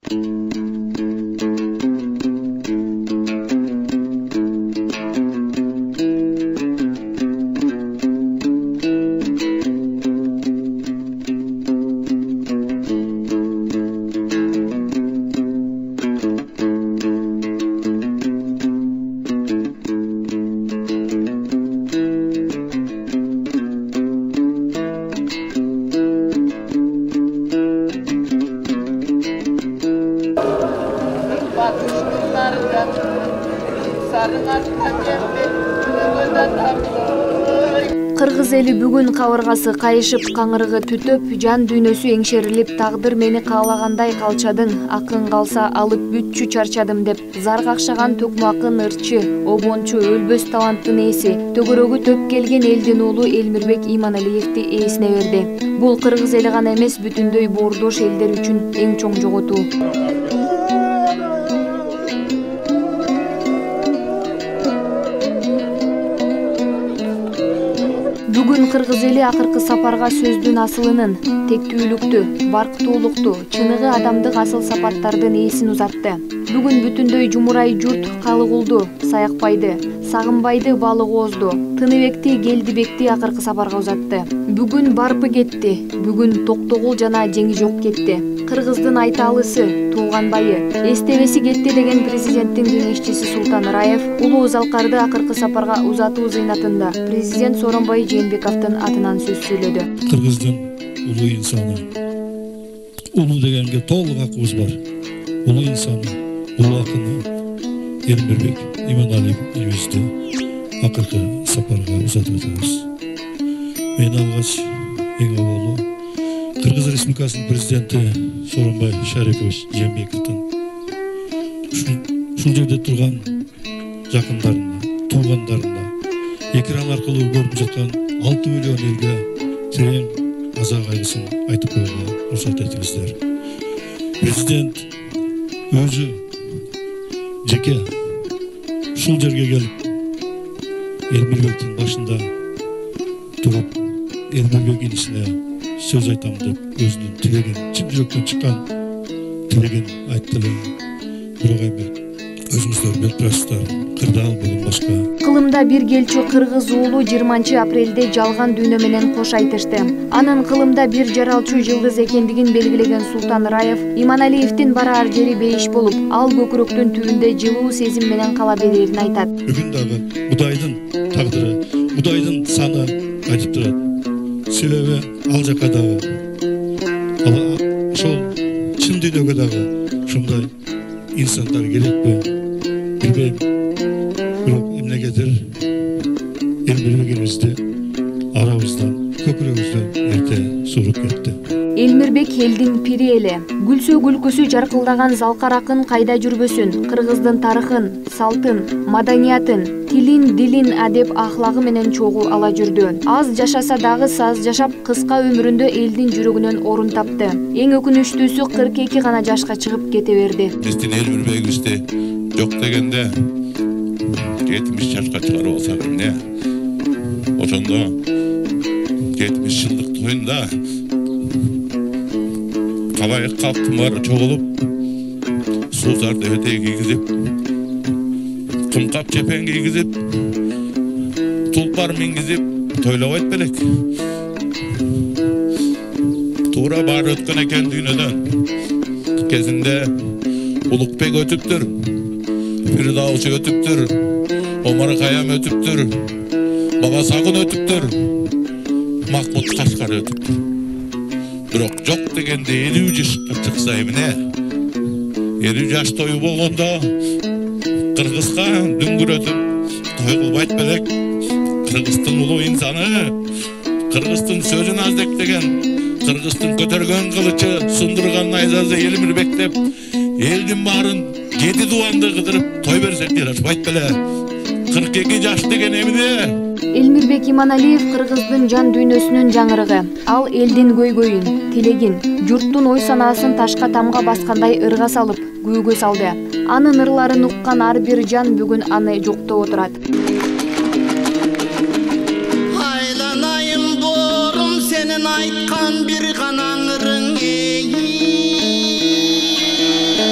Кыргыз эли бүгүн кабыргасы кайышып, каңырыгы түтөп, жан дүйнөсү эңшерилип, тагдыр мени каалагандай калчадың, акын калса алып бүтчү чарчадым деп зар какшаган Токмакын ырчы, обончу, өлбөс таланттын ээси, төгөрөгү төп келген элдин уулу Элмирбек Иманалиевди ээсине берди. Бул кыргыз эли гана эмес, бүтүндөй боордош элдер үчүн эң чоң жоготуу. Бүгүн кыргыз эли акыркы сапарга сөздүн асылынын, тектүүлүктү, барктуулукту, чыныгы адамдык асыл сапаттардын ээсин узатты. Бүгүн бүтүндөй жумурай журт Калыгулду, Саякбайды, Сагынбайды, Балыгоозду, Тыныбекти, Келдибекти акыркы сапарга узатты. Бүгүн Барпы кетти, бүгүн Токтогул жана Жеңи жок кетти. Кыргыздын айтаалысы, Тууганбайы, эстебеси кетти деген президенттин кеңешчиси Султан Раев улуу залкарды акыркы сапарга узатуу зыйнатында президент Сооронбай Жээнбековдун атынан сөз сүйлөдү. Кыргыздын улуу инсаны, улуу дегенге толук акыбыз бар. Улуу инсаны, улуу акыны Элмирбек Иманалиевди акыркы сапарга узатып атабыз. Мен алгач эң аввалы Кыргыз Республикасынын президенти Сооронбай Шарипович Жээнбековдун ушул жерде турган жакындарына, туугандарына экран аркылуу көрүп жаткан 6 миллион элге терең аза кайгысын айтып коюуга уруксат этиңиздер. Президент өзү жеке ушул жерге келип Элмирбектин башында туруп Элмирбек инисине сөз айтам деп өзүнүн тилегин, чын жүрөктөн чыккан тилегин айтты эле. Бирок эми өзүңүздөр билип турасыздар, кырдаал бүгүн башка. Кылымда бир келчү кыргыз уулу 20 апрелде жалган дүйнө менен кош айтышты. Анын кылымда бир жаралчу жылдыз экендигин белгилеген Султан Раев Иманалиевдин бараар жери бейиш болуп, ал көкүрөктүн түбүндө жылуу сезим менен кала берерин айтат. Бүгүн дагы Будайдын тагдыры, Будайдын саны айтып турат. Себеби ал жака дагы, ошол чын дүйнөгө дагы ушундай инсандар керекпи? Билбейм. Бирок эмнегедир Элмирбегибизди арабыздан, көкүрөгүбүздөн эрте suurup кетти. Элмирбек элдин пири эле. Гүлсө күлкүсү жаркылдаган залкар акын кайда жүрбөсүн, кыргыздын тарыхын, салтын, маданиятын, тилин, дилин, адеп ахлагы менен чогуу ала жүрдү. Аз жашаса дагы саз жашап, кыска өмүрүндө элдин жүрөгүнөн орун тапты. Эң өкүнүчтүүсү 42 гана жашка чыгып кете берди. Биздин Элмирбегибизди жок дегенде 70 жашка чыгарып алсак эмне? Ошондо 70 жылдык тоюнда калайык калктын баары чогулуп, суузарды этек кийгизип, кымкап чепен кийгизип, тулпар мингизип тойлобойт белек. Туура баары өткөн экен дүйнөдөн. Кезинде Улукбек өтүптүр, Фирдауси өтүптүр, Омар Каям өтүптүр, Бага Сагын өтүптүр, Махмуд Кашкар өтүптүр. Бирок жок дегенде 50 жашка чыкса эмне? 50 жаш тою болгондо кыргызга дүңгүрөтүп той кылбайт белек. Кыргыздын улуу инсаны, кыргыздын сөзүн аздектеген, кыргыздын көтөргөн кылычы, сундурган найзасы Элмирбек деп элдин баарын 7 дубанды кыдырып той берсек жарашпайт беле. 42 жаш деген эмне? Элмирбек Иманалиев кыргыздын жан дүйнөсүнүн жаңырыгы. Ал элдин көйгөйүн, тилегин, журттун ой санаасын ташка тамга баскандай ырга салып, күүгө салды. Анын ырларын уккан ар бир жан бүгүн аны жоктоп отурат. Айланайым борум сенин айткан бир гана ырың.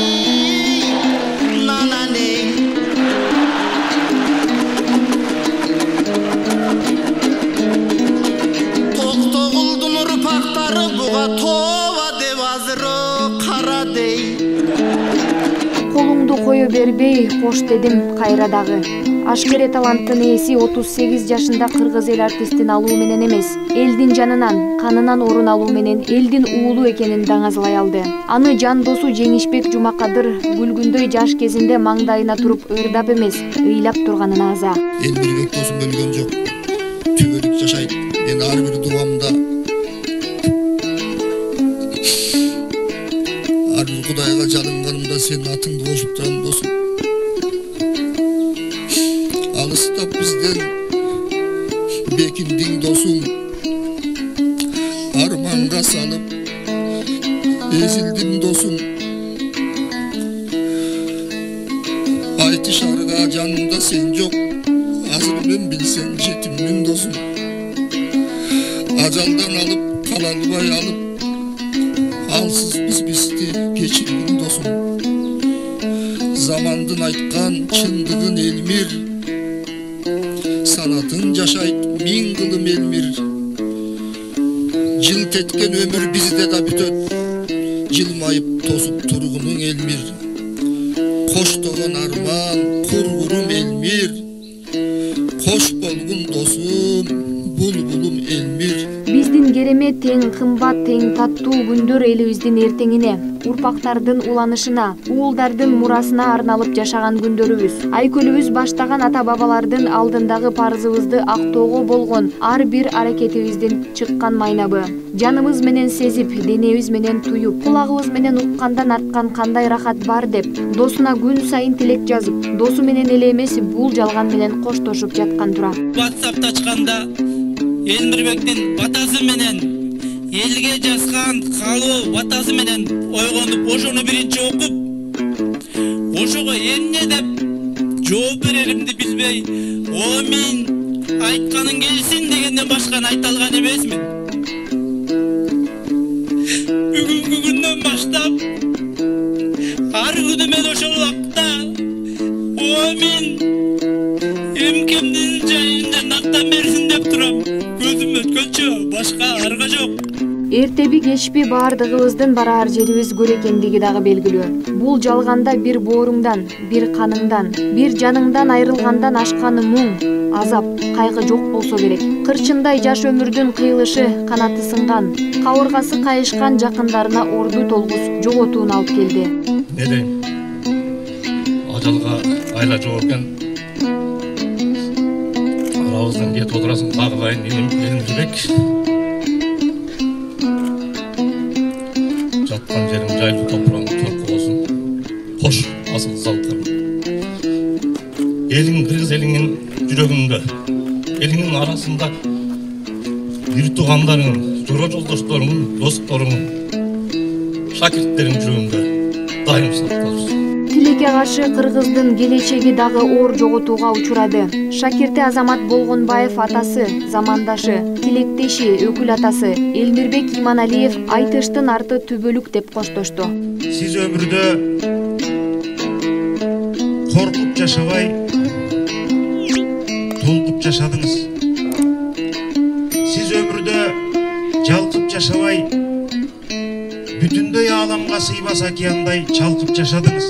дей. Колуңду кое бербей кош дедим кайра дагы. Ашкере таланттын ээси 38 жашында кыргыз эл артистин алуу менен эмес, элдин жанынан, канынан орун алуу менен элдин уулу экенин даңазалай алды. Аны жан досу Жеңишбек Жумакадыр күлгүндөй жаш кезинде маңдайына туруп ырдап эмес, ыйлап турганын аза. Элмирбек досум өлгөн жок. Түбөлүк жашайт. Мен ар бир дуамда ар бир Кудайга жалынганымда сенин атыңды кошуп турам досум. Алыстап бизден бекиндиң досум. Арманга салып эзилдим досум. Айтышарга жанымда сен жок. Азыр мен билсең жетиммин досум. Ажалдан алып, калалбай алып, алсыз бизди кечиргин досум. Замандын айткан чындыгын элмир, санатын жашайт миң кылым элмир. Жылт эткен өмүр бизде да бүтөт, жылмайып тосуп тургунуң элмир. Коштогон арман, кургурум элмир, кош болгун досум, булбулум элмир. Биздин керемет, тең кымбат, тең таттуу күндөр элибиздин эртеңине, урпактардын уланышына, уулдардын мурасына арналып жашаган күндөрүбүз. Айкөлүбүз баштаган ата-бабалардын алдындагы парызыбызды актоого болгон ар бир аракетибиздин чыккан майнабы. Жаныбыз менен сезип, денебиз менен туюп, кулагыбыз менен уккандан арткан кандай рахат бар деп, досуна күн сайын тилек жазып, досу менен эле эмес, бул жалган менен коштошуп жаткан тура. WhatsApp'та ачканда Элмирбектин батасы менен элге жазган калуу батасы менен ойгонуп, ошону биринчи окуп, ошого эмне деп жооп береримди билбей, "Амин, айтканың келсин" дегенден башканы айта алган эмесмин. Бүгүнкү күндөн баштап ар күнү мен ошол убакта "Амин, эмкемдин жайында нактан берсин" деп турам. Көзүм өткөнчө башка арга жок. Эртеби кечпи баардыгыбыздын бараар жерибиз көр экендиги дагы белгилүү. Бул жалганда бир бооруңдан, бир каныңдан, бир жаныңдан айрылгандан ашкан муң, азап, кайгы жок болсо керек. Кырчындай жаш өмүрдүн кыйылышы, канаты сынган, кабыргасы кайышкан жакындарына орду толгус жоготууну алып келди. Не дейм? Ажалга айла жок экен. Арабыздан кет отурасың кагылайын инем Элмирбек. Жаткан жериң жайлуу топурагың торку болсун. Кош асыл салттарым. Элиң кыргыз элиңин жүрөгүндө, элиңин арасында бир туугандарың, жора жолдошторуң, досторуң, шакирттериң жүрөгүндө дайым сакталсын. Тилекке каршы кыргыздын келечеги дагы оор жоготууга учурады. Шакирти Азамат Болгонбаев атасы, замандашы, тилектеши, өкүл атасы Элмирбек Иманалиев айтыштын арты түбөлүк деп коштошту. Сиз өмүрдө коркуп жашабай, толкуп жашадыңыз. Сиз өмүрдө жалкып жашабай, бүтүндөй ааламга сыйбас океандай чалкып жашадыңыз.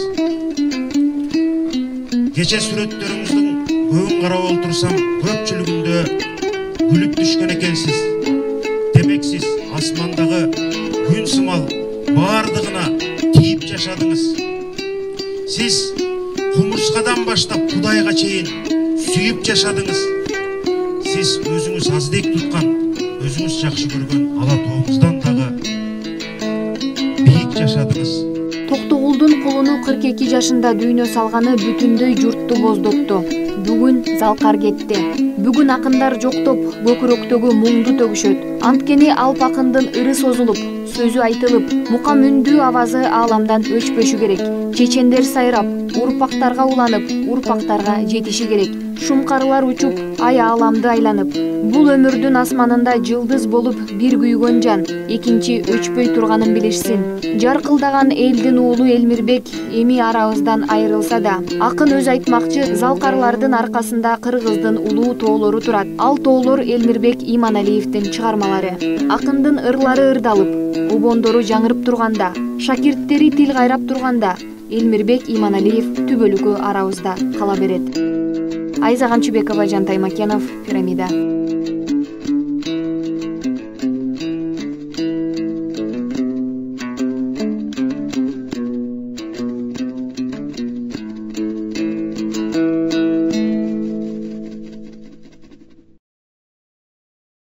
Кече сүрөттөрүңүздүн көбүн карап олтурсам, көпчүлүгүндө күлүп түшкөн экенсиз. Демек сиз асмандагы күн сымал баардыгына тийип жашадыңыз. Сиз кумурскадан баштап Кудайга чейин сүйүп жашадыңыз. Сиз өзүңүз аздек туткан, өзүңүз жакшы көргөн ала тоомуздан дагы бийик жашадыңыз. Токтогулдун кулуну 42 жашында дүйнө салганы бүтүндөй журтту боздотту. Бүгүн залкар кетти. Бүгүн акындар жоктоп, көкүрөктөгү муңду төгүшөт. Анткени алп акындын ыры созулуп, сөзү айтылып, мукам үндүү авазы ааламдан өчпөшү керек. Чечендер сайрап, урпактарга уланып, урпактарга жетиши керек. шумкарлар учуп ай ааламды айланып, бул өмүрдүн асманында жылдыз болуп бир күйгөн жан экинчи өчпөй турганын билишсин. Жаркылдаган элдин уулу Элмирбек эми арабыздан айрылса да, акын өз айтмакчы, залкарлардын аркасында Кыргыздын улуу тоолору турат. Ал тоолор Элмирбек Иманалиевдин чыгармалары. Акындын ырлары ырдалып, убондору жаңырып турганда, шакирттери тил кайрап турганда, Элмирбек Иманалиев түбөлүккө арабызда кала берет. Айза Камчыбекова, Жантай Макенов, Пирамида.